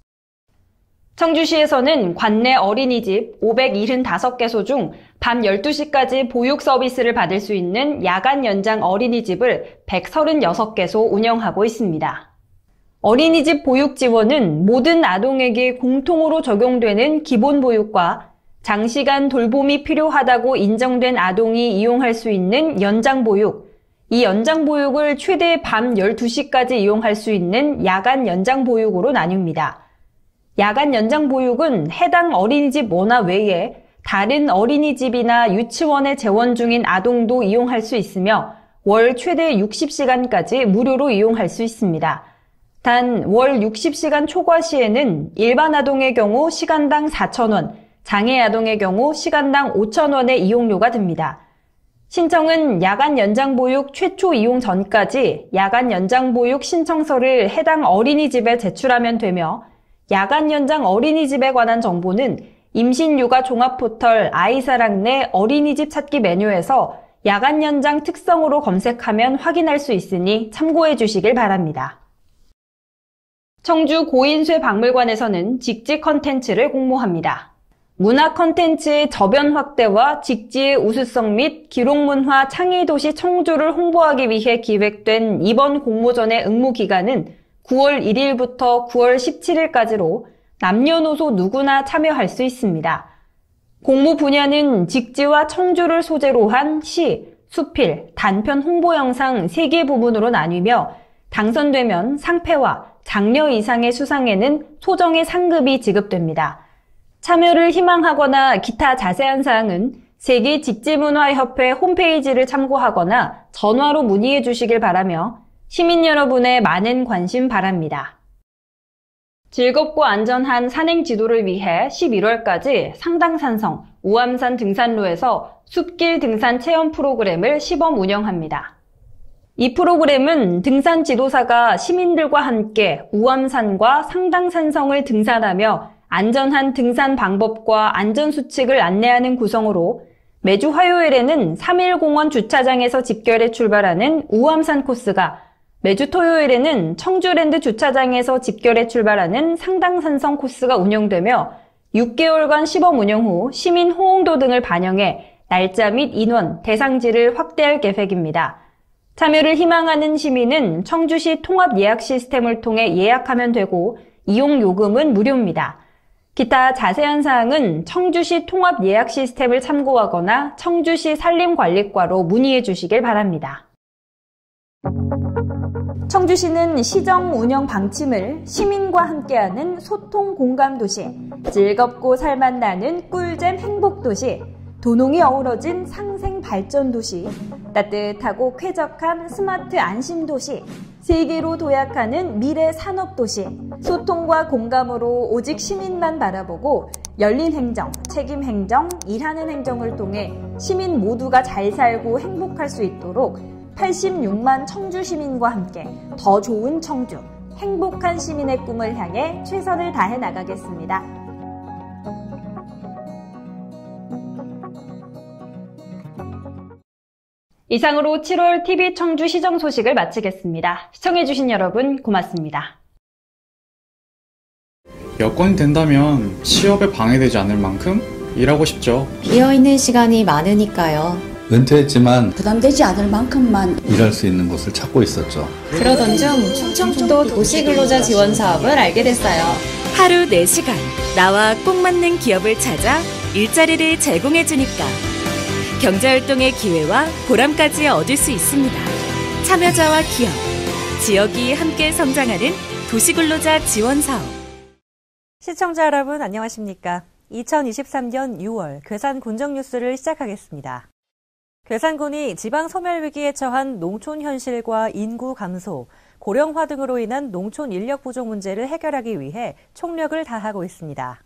청주시에서는 관내 어린이집 575개소 중 밤 12시까지 보육 서비스를 받을 수 있는 야간 연장 어린이집을 136개소 운영하고 있습니다. 어린이집 보육 지원은 모든 아동에게 공통으로 적용되는 기본 보육과 장시간 돌봄이 필요하다고 인정된 아동이 이용할 수 있는 연장 보육, 이 연장 보육을 최대 밤 12시까지 이용할 수 있는 야간 연장 보육으로 나뉩니다. 야간 연장 보육은 해당 어린이집 원화 외에 다른 어린이집이나 유치원에 재원 중인 아동도 이용할 수 있으며 월 최대 60시간까지 무료로 이용할 수 있습니다. 단 월 60시간 초과 시에는 일반 아동의 경우 시간당 4,000원, 장애 아동의 경우 시간당 5,000원의 이용료가 듭니다. 신청은 야간 연장 보육 최초 이용 전까지 야간 연장 보육 신청서를 해당 어린이집에 제출하면 되며 야간 연장 어린이집에 관한 정보는 임신육아 종합포털 아이사랑 내 어린이집 찾기 메뉴에서 야간 연장 특성으로 검색하면 확인할 수 있으니 참고해 주시길 바랍니다. 청주 고인쇠 박물관에서는 직지 컨텐츠를 공모합니다. 문화 컨텐츠의 저변 확대와 직지의 우수성 및 기록문화 창의도시 청주를 홍보하기 위해 기획된 이번 공모전의 응모 기간은 9월 1일부터 9월 17일까지로 남녀노소 누구나 참여할 수 있습니다. 공모 분야는 직지와 청주를 소재로 한 시, 수필, 단편 홍보 영상 3개 부문으로 나뉘며 당선되면 상패와 장려 이상의 수상에는 소정의 상급이 지급됩니다. 참여를 희망하거나 기타 자세한 사항은 세계직지문화협회 홈페이지를 참고하거나 전화로 문의해 주시길 바라며 시민 여러분의 많은 관심 바랍니다. 즐겁고 안전한 산행 지도를 위해 11월까지 상당산성, 우암산 등산로에서 숲길 등산 체험 프로그램을 시범 운영합니다. 이 프로그램은 등산 지도사가 시민들과 함께 우암산과 상당산성을 등산하며 안전한 등산 방법과 안전수칙을 안내하는 구성으로 매주 화요일에는 3일공원 주차장에서 집결해 출발하는 우암산 코스가 매주 토요일에는 청주랜드 주차장에서 집결해 출발하는 상당산성 코스가 운영되며 6개월간 시범 운영 후 시민 호응도 등을 반영해 날짜 및 인원, 대상지를 확대할 계획입니다. 참여를 희망하는 시민은 청주시 통합 예약 시스템을 통해 예약하면 되고 이용 요금은 무료입니다. 기타 자세한 사항은 청주시 통합 예약 시스템을 참고하거나 청주시 산림관리과로 문의해 주시길 바랍니다. 청주시는 시정 운영 방침을 시민과 함께하는 소통 공감 도시, 즐겁고 살맛나는 꿀잼 행복 도시, 도농이 어우러진 상생 발전 도시, 따뜻하고 쾌적한 스마트 안심 도시, 세계로 도약하는 미래 산업 도시, 소통과 공감으로 오직 시민만 바라보고 열린 행정, 책임 행정, 일하는 행정을 통해 시민 모두가 잘 살고 행복할 수 있도록 86만 청주 시민과 함께 더 좋은 청주, 행복한 시민의 꿈을 향해 최선을 다해 나가겠습니다. 이상으로 7월 TV 청주 시정 소식을 마치겠습니다. 시청해주신 여러분 고맙습니다. 여건이 된다면 취업에 방해되지 않을 만큼 일하고 싶죠. 비어있는 시간이 많으니까요. 은퇴했지만 부담되지 않을 만큼만 일할 수 있는 곳을 찾고 있었죠. 그러던 중 충청북도 도시근로자 지원 사업을 알게 됐어요. 하루 4시간 나와 꼭 맞는 기업을 찾아 일자리를 제공해주니까 경제활동의 기회와 보람까지 얻을 수 있습니다. 참여자와 기업, 지역이 함께 성장하는 도시근로자 지원 사업. 시청자 여러분 안녕하십니까? 2023년 6월 괴산 군정 뉴스를 시작하겠습니다. 괴산군이 지방 소멸 위기에 처한 농촌 현실과 인구 감소, 고령화 등으로 인한 농촌 인력 부족 문제를 해결하기 위해 총력을 다하고 있습니다.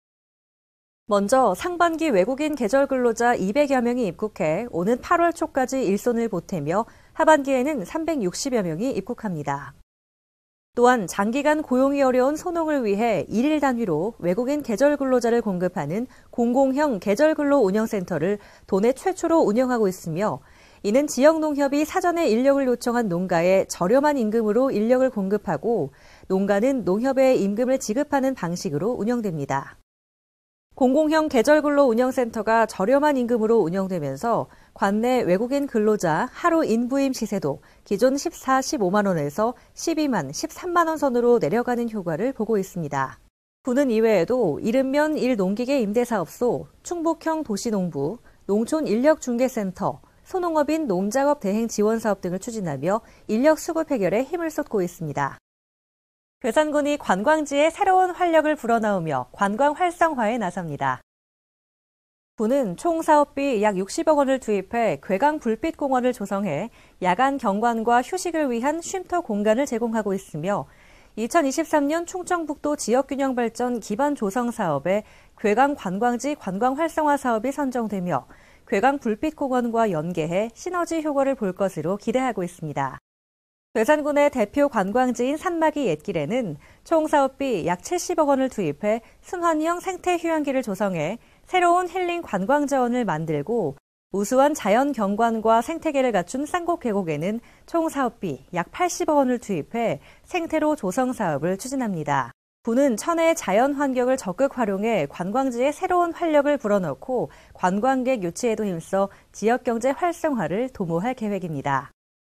먼저 상반기 외국인 계절 근로자 200여 명이 입국해 오는 8월 초까지 일손을 보태며 하반기에는 360여 명이 입국합니다. 또한 장기간 고용이 어려운 소농을 위해 1일 단위로 외국인 계절 근로자를 공급하는 공공형 계절 근로 운영센터를 도내 최초로 운영하고 있으며 이는 지역 농협이 사전에 인력을 요청한 농가에 저렴한 임금으로 인력을 공급하고 농가는 농협에 임금을 지급하는 방식으로 운영됩니다. 공공형 계절근로 운영센터가 저렴한 임금으로 운영되면서 관내 외국인 근로자 하루 인부임 시세도 기존 14, 15만 원에서 12만, 13만 원 선으로 내려가는 효과를 보고 있습니다. 군은 이외에도 이른면 1농기계 임대사업소, 충북형 도시농부, 농촌인력중개센터, 소농업인 농작업 대행 지원사업 등을 추진하며 인력 수급 해결에 힘을 쏟고 있습니다. 괴산군이 관광지에 새로운 활력을 불어넣으며 관광 활성화에 나섭니다. 군은 총 사업비 약 60억 원을 투입해 괴강 불빛공원을 조성해 야간 경관과 휴식을 위한 쉼터 공간을 제공하고 있으며 2023년 충청북도 지역균형발전 기반 조성 사업에 괴강 관광지 관광 활성화 사업이 선정되며 괴강 불빛공원과 연계해 시너지 효과를 볼 것으로 기대하고 있습니다. 괴산군의 대표 관광지인 산막이 옛길에는 총 사업비 약 70억 원을 투입해 순환형 생태 휴양지를 조성해 새로운 힐링 관광 자원을 만들고 우수한 자연 경관과 생태계를 갖춘 쌍곡 계곡에는 총 사업비 약 80억 원을 투입해 생태로 조성 사업을 추진합니다. 군은 천혜의 자연 환경을 적극 활용해 관광지에 새로운 활력을 불어넣고 관광객 유치에도 힘써 지역경제 활성화를 도모할 계획입니다.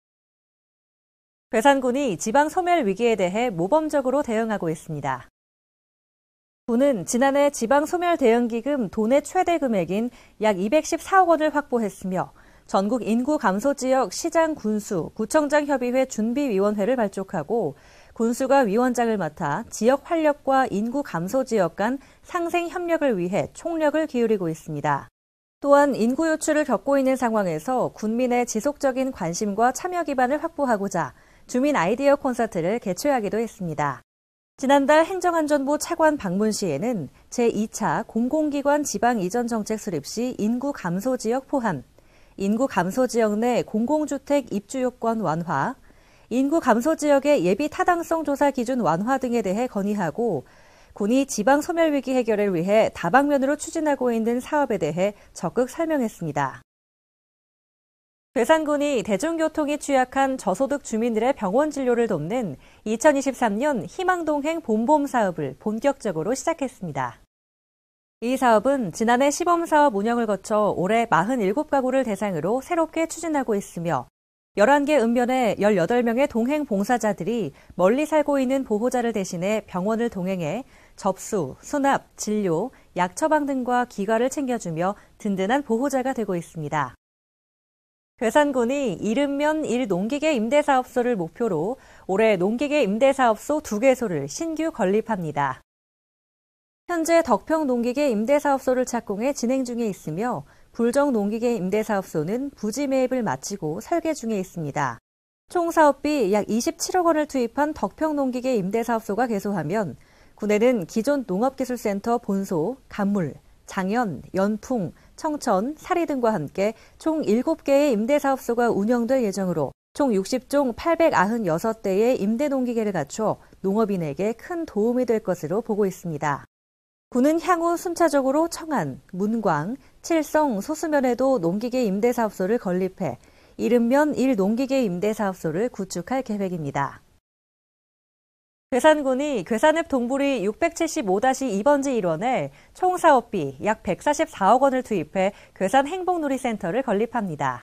괴산군이 지방 소멸 위기에 대해 모범적으로 대응하고 있습니다. 군은 지난해 지방 소멸 대응기금 도내 최대 금액인 약 214억 원을 확보했으며 전국 인구 감소 지역 시장 군수, 구청장 협의회 준비위원회를 발족하고 군수가 위원장을 맡아 지역 활력과 인구 감소 지역 간 상생 협력을 위해 총력을 기울이고 있습니다. 또한 인구 유출을 겪고 있는 상황에서 군민의 지속적인 관심과 참여 기반을 확보하고자 주민 아이디어 콘서트를 개최하기도 했습니다. 지난달 행정안전부 차관 방문 시에는 제2차 공공기관 지방 이전 정책 수립 시 인구 감소 지역 포함, 인구 감소 지역 내 공공주택 입주 요건 완화, 인구 감소 지역의 예비 타당성 조사 기준 완화 등에 대해 건의하고 군이 지방 소멸 위기 해결을 위해 다방면으로 추진하고 있는 사업에 대해 적극 설명했습니다. 괴산군이 대중교통이 취약한 저소득 주민들의 병원 진료를 돕는 2023년 희망동행 봄봄 사업을 본격적으로 시작했습니다. 이 사업은 지난해 시범사업 운영을 거쳐 올해 47가구를 대상으로 새롭게 추진하고 있으며 11개 읍면에 18명의 동행 봉사자들이 멀리 살고 있는 보호자를 대신해 병원을 동행해 접수, 수납, 진료, 약 처방 등과 기가를 챙겨주며 든든한 보호자가 되고 있습니다. 괴산군이 이른면 1농기계 임대사업소를 목표로 올해 농기계 임대사업소 2개소를 신규 건립합니다. 현재 덕평 농기계 임대사업소를 착공해 진행 중에 있으며 불정 농기계 임대사업소는 부지 매입을 마치고 설계 중에 있습니다. 총 사업비 약 27억 원을 투입한 덕평 농기계 임대사업소가 개소하면 군에는 기존 농업기술센터 본소, 간물, 장현, 연풍, 청천, 사리 등과 함께 총 7개의 임대사업소가 운영될 예정으로 총 60종 896대의 임대농기계를 갖춰 농업인에게 큰 도움이 될 것으로 보고 있습니다. 군은 향후 순차적으로 청안, 문광, 칠성, 소수면에도 농기계 임대사업소를 건립해 이른면 1농기계 임대사업소를 구축할 계획입니다. 괴산군이 괴산읍 동부리 675-2번지 1원에 총 사업비 약 144억 원을 투입해 괴산행복누리센터를 건립합니다.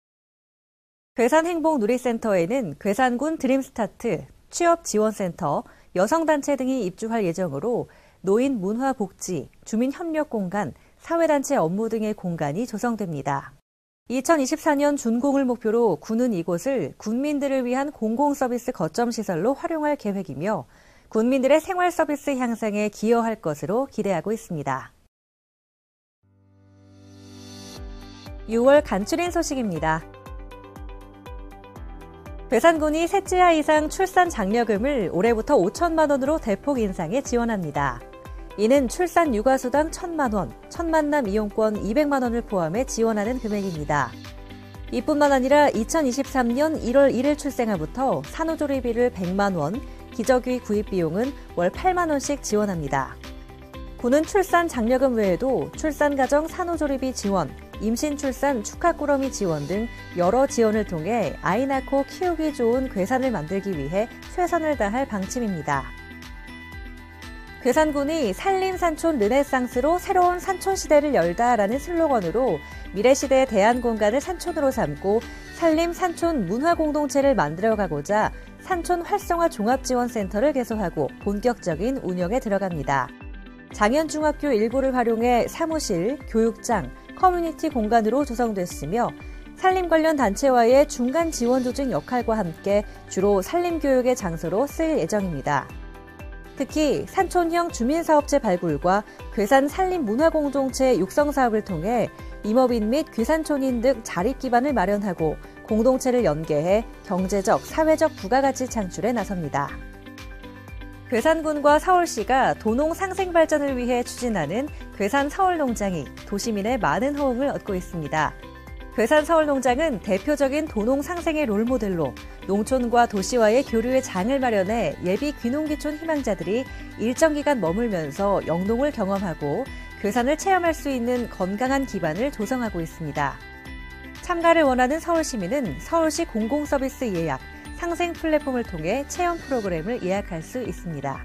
괴산행복누리센터에는 괴산군 드림스타트, 취업지원센터, 여성단체 등이 입주할 예정으로 노인 문화복지, 주민협력공간, 사회단체 업무 등의 공간이 조성됩니다. 2024년 준공을 목표로 군은 이곳을 군민들을 위한 공공서비스 거점시설로 활용할 계획이며 군민들의 생활서비스 향상에 기여할 것으로 기대하고 있습니다. 6월 간추린 소식입니다. 괴산군이 셋째아 이상 출산 장려금을 올해부터 5천만 원으로 대폭 인상해 지원합니다. 이는 출산 육아수당 1,000만 원, 첫 만남 이용권 200만 원을 포함해 지원하는 금액입니다. 이뿐만 아니라 2023년 1월 1일 출생아부터 산후조리비를 100만 원, 기저귀 구입 비용은 월 8만 원씩 지원합니다. 군은 출산 장려금 외에도 출산가정 산후조리비 지원, 임신 출산 축하꾸러미 지원 등 여러 지원을 통해 아이 낳고 키우기 좋은 괴산을 만들기 위해 최선을 다할 방침입니다. 괴산군이 산림산촌 르네상스로 새로운 산촌시대를 열다라는 슬로건으로 미래시대의 대안공간을 산촌으로 삼고 산림산촌 문화공동체를 만들어가고자 산촌 활성화 종합지원센터를 개소하고 본격적인 운영에 들어갑니다. 장현중학교 일부를 활용해 사무실, 교육장, 커뮤니티 공간으로 조성됐으며 산림 관련 단체와의 중간 지원 조직 역할과 함께 주로 산림교육의 장소로 쓰일 예정입니다. 특히 산촌형 주민사업체 발굴과 괴산 산림문화공동체 육성사업을 통해 임업인 및 귀산촌인 등 자립 기반을 마련하고 공동체를 연계해 경제적, 사회적 부가가치 창출에 나섭니다. 괴산군과 서울시가 도농 상생 발전을 위해 추진하는 괴산 서울농장이 도시민의 많은 호응을 얻고 있습니다. 괴산 서울농장은 대표적인 도농 상생의 롤모델로 농촌과 도시와의 교류의 장을 마련해 예비 귀농귀촌 희망자들이 일정 기간 머물면서 영농을 경험하고 괴산을 체험할 수 있는 건강한 기반을 조성하고 있습니다. 참가를 원하는 서울시민은 서울시 공공서비스 예약, 상생 플랫폼을 통해 체험 프로그램을 예약할 수 있습니다.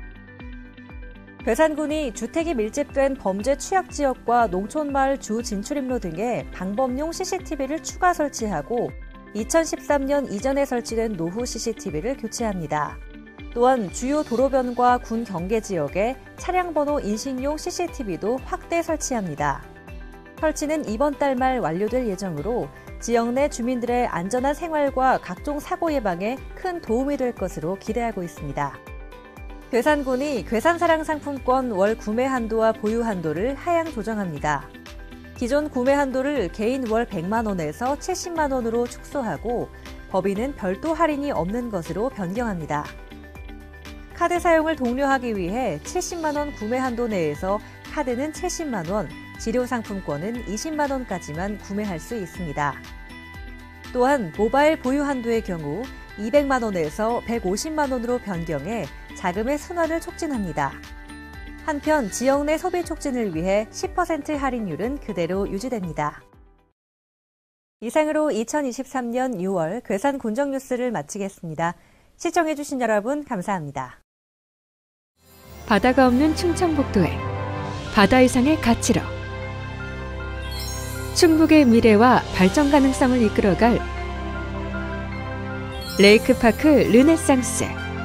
괴산군이 주택이 밀집된 범죄 취약 지역과 농촌마을 주 진출입로 등에 방범용 CCTV를 추가 설치하고 2013년 이전에 설치된 노후 CCTV를 교체합니다. 또한 주요 도로변과 군 경계 지역에 차량 번호 인식용 CCTV도 확대 설치합니다. 설치는 이번 달 말 완료될 예정으로 지역 내 주민들의 안전한 생활과 각종 사고 예방에 큰 도움이 될 것으로 기대하고 있습니다. 괴산군이 괴산사랑 상품권 월 구매 한도와 보유 한도를 하향 조정합니다. 기존 구매 한도를 개인 월 100만 원에서 70만 원으로 축소하고 법인은 별도 할인이 없는 것으로 변경합니다. 카드 사용을 독려하기 위해 70만 원 구매 한도 내에서 카드는 70만 원, 지료상품권은 20만 원까지만 구매할 수 있습니다. 또한 모바일 보유 한도의 경우 200만 원에서 150만 원으로 변경해 자금의 순환을 촉진합니다. 한편 지역 내 소비 촉진을 위해 10% 할인율은 그대로 유지됩니다. 이상으로 2023년 6월 괴산 군정 뉴스를 마치겠습니다. 시청해주신 여러분 감사합니다. 바다가 없는 충청북도에 바다 이상의 가치로 충북의 미래와 발전 가능성을 이끌어갈 레이크파크 르네상스.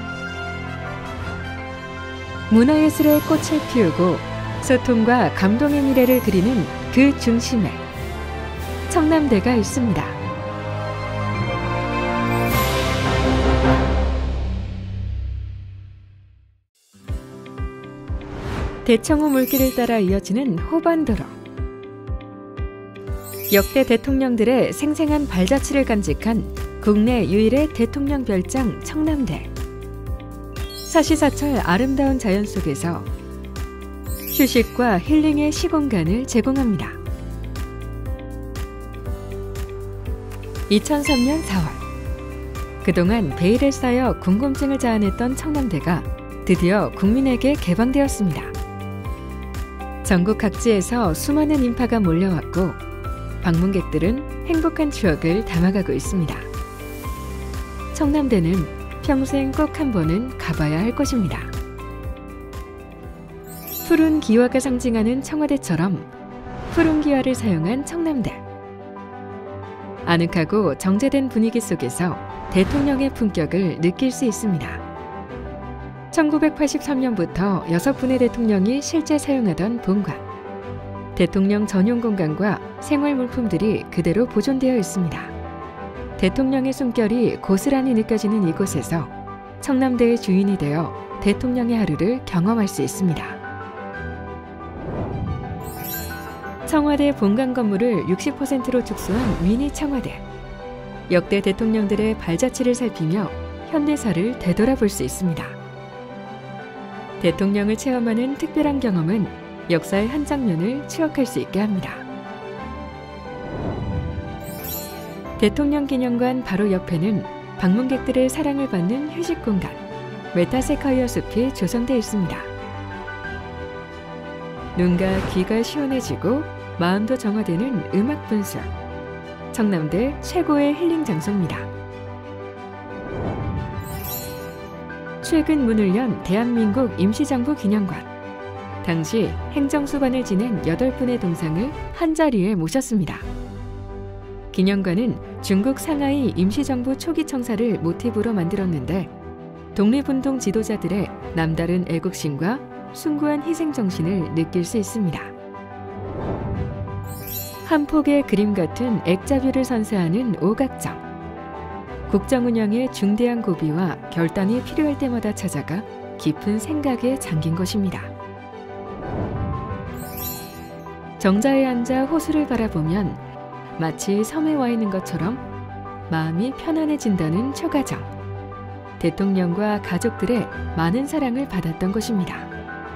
문화예술의 꽃을 피우고 소통과 감동의 미래를 그리는 그 중심에 청남대가 있습니다. 대청호 물길을 따라 이어지는 호반도로. 역대 대통령들의 생생한 발자취를 간직한 국내 유일의 대통령 별장 청남대. 사시사철 아름다운 자연 속에서 휴식과 힐링의 시공간을 제공합니다. 2003년 4월 그동안 베일에 쌓여 궁금증을 자아냈던 청남대가 드디어 국민에게 개방되었습니다. 전국 각지에서 수많은 인파가 몰려왔고 방문객들은 행복한 추억을 담아가고 있습니다. 청남대는 평생 꼭 한 번은 가봐야 할 곳입니다. 푸른 기와가 상징하는 청와대처럼 푸른 기와를 사용한 청남대. 아늑하고 정제된 분위기 속에서 대통령의 품격을 느낄 수 있습니다. 1983년부터 6분의 대통령이 실제 사용하던 본관. 대통령 전용 공간과 생활물품들이 그대로 보존되어 있습니다. 대통령의 숨결이 고스란히 느껴지는 이곳에서 청남대의 주인이 되어 대통령의 하루를 경험할 수 있습니다. 청와대 본관 건물을 60%로 축소한 미니 청와대. 역대 대통령들의 발자취를 살피며 현대사를 되돌아볼 수 있습니다. 대통령을 체험하는 특별한 경험은 역사의 한 장면을 추억할 수 있게 합니다. 대통령 기념관 바로 옆에는 방문객들의 사랑을 받는 휴식 공간, 메타세카이어 숲이 조성되어 있습니다. 눈과 귀가 시원해지고 마음도 정화되는 음악 분수. 청남대 최고의 힐링 장소입니다. 최근 문을 연 대한민국 임시정부 기념관. 당시 행정수반을 지낸 8분의 동상을 한자리에 모셨습니다. 기념관은 중국 상하이 임시정부 초기 청사를 모티브로 만들었는데 독립운동 지도자들의 남다른 애국심과 숭고한 희생정신을 느낄 수 있습니다. 한 폭의 그림 같은 액자뷰를 선사하는 오각정. 국정 운영에 중대한 고비와 결단이 필요할 때마다 찾아가 깊은 생각에 잠긴 것입니다. 정자에 앉아 호수를 바라보면 마치 섬에 와 있는 것처럼 마음이 편안해진다는 초가정. 대통령과 가족들의 많은 사랑을 받았던 것입니다.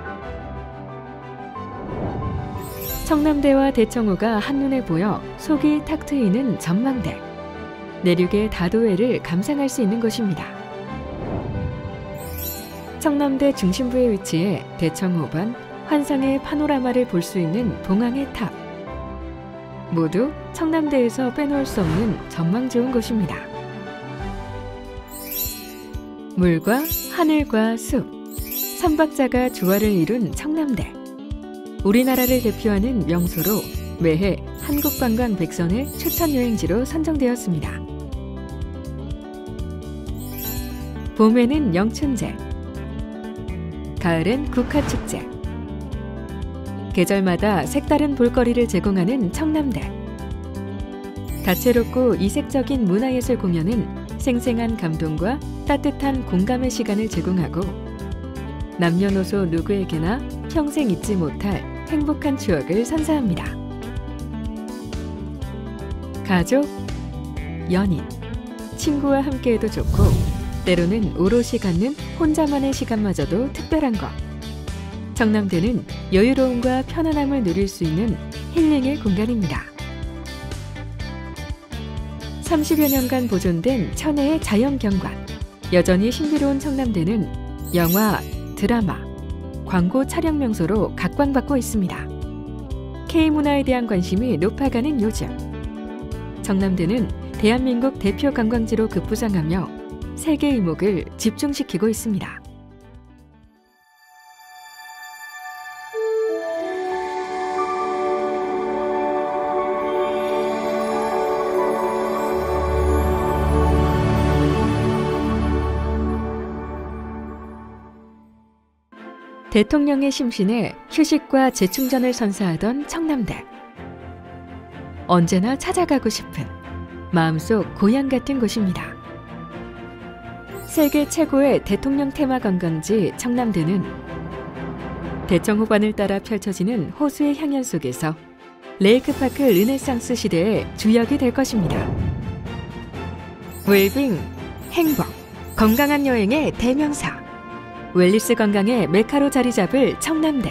청남대와 대청호가 한눈에 보여 속이 탁 트이는 전망대. 내륙의 다도해를 감상할 수 있는 곳입니다. 청남대 중심부에 위치해 대청호반, 환상의 파노라마를 볼 수 있는 봉황의 탑. 모두 청남대에서 빼놓을 수 없는 전망 좋은 곳입니다. 물과 하늘과 숲, 삼박자가 조화를 이룬 청남대. 우리나라를 대표하는 명소로 매해 한국관광 100선의 추천 여행지로 선정되었습니다. 봄에는 영춘제, 가을엔 국화축제. 계절마다 색다른 볼거리를 제공하는 청남대. 다채롭고 이색적인 문화예술 공연은 생생한 감동과 따뜻한 공감의 시간을 제공하고 남녀노소 누구에게나 평생 잊지 못할 행복한 추억을 선사합니다. 가족, 연인, 친구와 함께해도 좋고 때로는 오롯이 갖는 혼자만의 시간마저도 특별한 것. 청남대는 여유로움과 편안함을 누릴 수 있는 힐링의 공간입니다. 30여 년간 보존된 천혜의 자연경관. 여전히 신비로운 청남대는 영화, 드라마, 광고 촬영 명소로 각광받고 있습니다. K문화에 대한 관심이 높아가는 요즘. 청남대는 대한민국 대표 관광지로 급부상하며 세계 이목을 집중시키고 있습니다. 대통령의 심신에 휴식과 재충전을 선사하던 청남대. 언제나 찾아가고 싶은 마음속 고향 같은 곳입니다. 세계 최고의 대통령 테마 관광지 청남대는 대청호반을 따라 펼쳐지는 호수의 향연 속에서 레이크파크 르네상스 시대의 주역이 될 것입니다. 웰빙, 행복, 건강한 여행의 대명사. 웰리스 건강의 메카로 자리 잡을 청남대.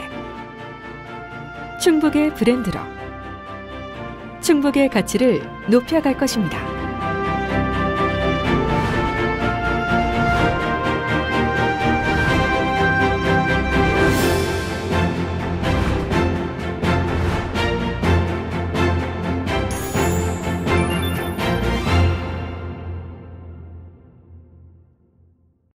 충북의 브랜드로 충북의 가치를 높여갈 것입니다.